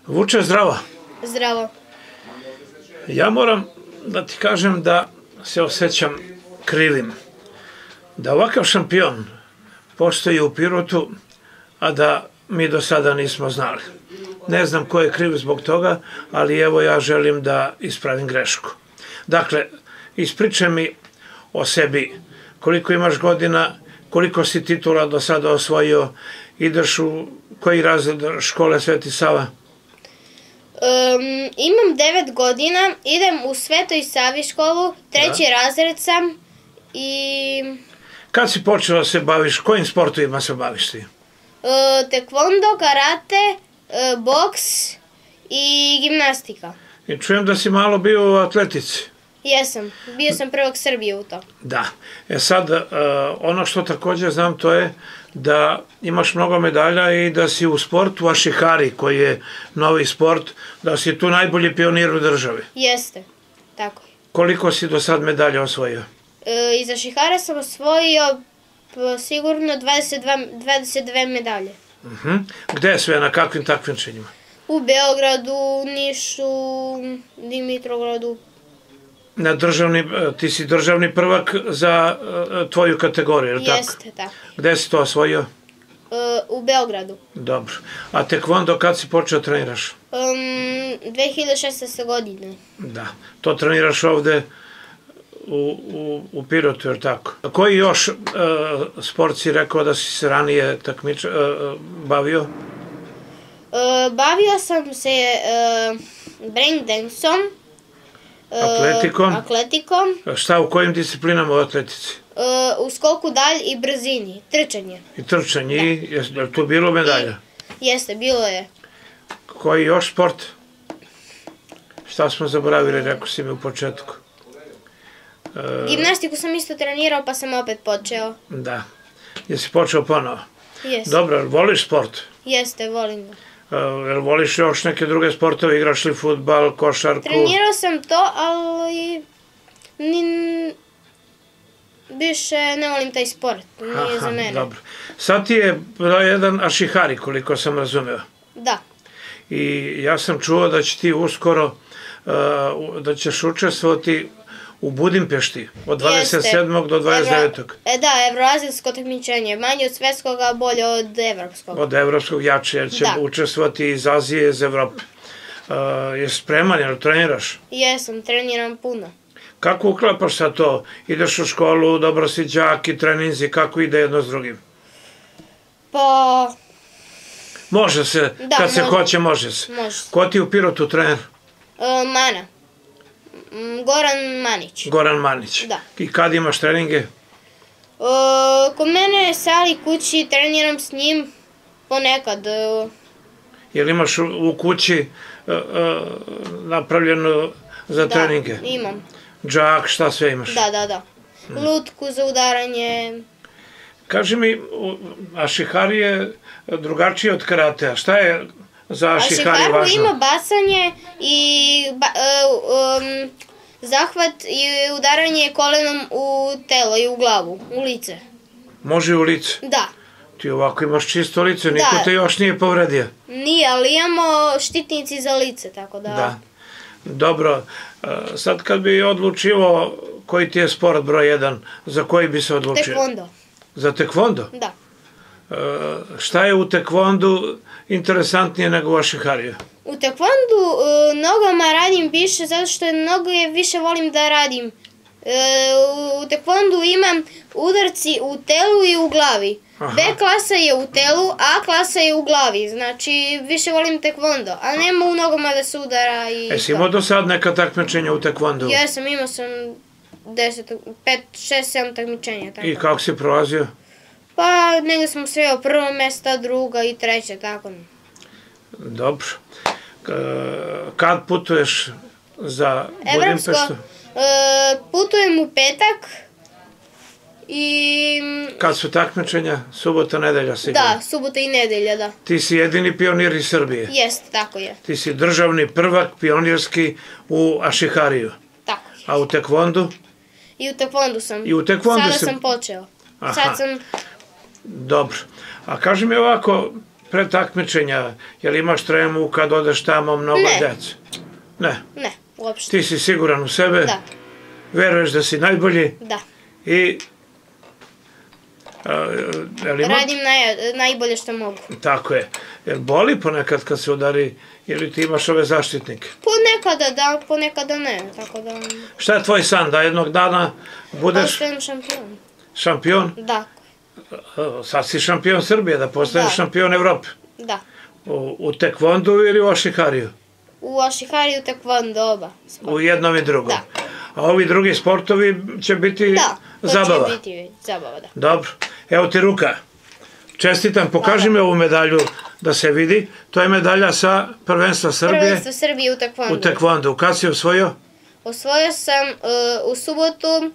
Vuče, zdravo. Zdravo. Ja moram da ti kažem da se osjećam krivim. Da ovakav šampion postoji u Pirotu, a da mi do sada nismo znali. Ne znam ko je kriv zbog toga, ali evo ja želim da ispravim grešku. Dakle, ispričaj mi o sebi, koliko imaš godina, koliko si titula do sada osvojio, ideš u koji razred škole Sveti Sava? Imam 9 godina, idem u Svetoj Savi školu, 3. razred sam i... Kad si počela da se baviš, kojim sportovima se baviš ti? Tekvondo, karate, boks i gimnastika. I čujem da si malo bio u atletici. Jesam, bio sam prvog Srbije u to. Da. Sad, ono što također znam to je da imaš mnogo medalja i da si u sportu Ašihari, koji je novi sport, da si tu najbolji pionir u državi. Jeste, tako je. Koliko si do sad medalja osvojio? Iz Ašihara sam osvojio sigurno 22 medalje. Gde sve, na kakvim takmičenjima? U Beogradu, Nišu, Dimitrovgradu. Ti si državni prvak za tvoju kategoriju, je li tako? Jeste, tako. Gde si to osvojio? U Beogradu. Dobro. A tekvondo kad si počeo treniraš? 2016. godine. Da. To treniraš ovde u Pirotu, je li tako? Koji još sport si rekao da si se ranije bavio? Bavio sam se breakdanceom. Atletikom. Šta, u kojim disciplinama u atletici? U skoku dalj i brzini, trčanje. I trčanje, je li tu bilo medalja? Jeste, bilo je. Koji još sport? Šta smo zaboravili, rekao si mi u početku? Gimnastiku sam isto trenirao, pa sam opet počeo. Da. Jesi počeo ponovo? Jeste. Dobro, voliš sport? Jeste, volim ga. Jel voliš još neke druge sportove, igraš li fudbal, košarku? Trenirao sam to, ali više ne volim taj sport, nije za mene. Dobro. Sad ti je jedan Ašihari, koliko sam razumeo. Da. I ja sam čuo da će ti uskoro, da ćeš učestvovati u Budimpešti od 27. do 29. Da, evroazijsko takmičenje, manje od svetskog, a bolje od evropskog. Od evropskog jače, jer će učestvovati iz Azije, iz Evrope. Jesi spreman, jel treniraš? Jesam, treniram puno. Kako uklapaš sa to? Ideš u školu, dobro si đak i treninzi, kako ide jedno s drugim? Pa... Može se, kad se hoće, može se. Ko ti u Pirotu trener? Mana. Goran Manić. Goran Manić. Da. I kad imaš treninge? Kod mene je sali kući, treniram s njim ponekad. Jel imaš u kući napravljeno za treninge? Da, imam. Džak, šta sve imaš? Da. Lutku za udaranje. Kaži mi, Ašihari je drugačije od karatea. Šta je za Ašihari važno? Ašihari ima bacanje i zahvat i udaranje kolenom u telo i u glavu, u lice. Može u lice? Da. Ti ovako imaš čisto lice, niko te još nije povredio. Nije, ali imamo štitnici za lice, tako da... Da. Dobro, sad kad bi odlučivo koji ti je sport broj 1, za koji bi se odlučio? Tekvondo. Za tekvondo? Da. Šta je u tekvondu interesantnije nego u Ašihariju? U tekvondu nogama radim više, zato što mnogo više volim da radim. U tekvondu imam udarci u telu i u glavi. B klasa je u telu, A klasa je u glavi. Znači, više volim tekvondo, a nema u nogama da se udara i... Jesi imao do sad neka takmičenja u tekvondu? Jesam, imao sam 5, 6, 7 takmičenja. I kako si prolazio? Pa, negdje sam osvojio prvo mesta, druga i treća, tako. Dobro. Kad putuješ za Budimpestu? Putujem u petak i... Kad su takmičenja? Subota, nedelja sigurno? Da, subota i nedelja, da. Ti si jedini pionir iz Srbije? Jeste, tako je. Ti si državni prvak pionirski u Ašihariju? Tako je. A u tekvondu? I u tekvondu sam. I u tekvondu Sada sam počeo. Aha. Sad sam... Dobro. A kaži mi ovako, pre takmičenja, jel imaš tremu kad odeš tamo mnogo djece? Ne. Ne, uopšte. Ti si siguran u sebe, Da. veruješ da si najbolji Da. i Radim najbolje što mogu. tako je. Jel boli ponekad kad se udari ili ti imaš ove zaštitnike? Ponekada da, ponekada ne, tako da... Šta je tvoj san? Da jednog dana budeš Postajem šampion. šampion? Da, Sad si šampion Srbije, da postaneš šampion Evrope. da. U tekvondu ili u ašihariju? U ašihariju tekvondo oba. U jednom i drugom. Da. A ovi drugi sportovi će biti Da, to zabava. će biti zabava, da. Dobro. Evo ti ruka. Čestitam, pokaži mi ovu medalju da se vidi. To je medalja sa prvenstva Srbije Prvenstvo Srbije u tekvondu. u tekvondu. Kad si osvojio? Osvojio sam u subotu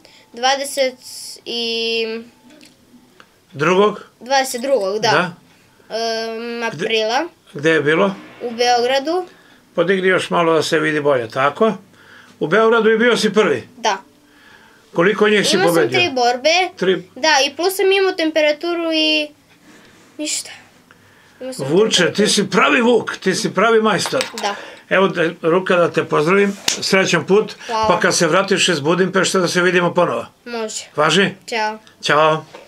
22. Da. Aprila Gde je bilo? u Beogradu. Podigni još malo da se vidi bolje. Tako? U Beogradu i bio si prvi. Da. Koliko njih si Imao sam pobedio? 3 borbe. Tri. Da, i plus sam imao temperaturu i ništa. Vuče, ti si pravi Vuk, ti si pravi majstor. Da. Evo ruka da te pozdravim, srećan put, Hvala. pa kad se vratiš iz Budimpešte da se vidimo ponovo. Može. Važi? Ćao. Ćao.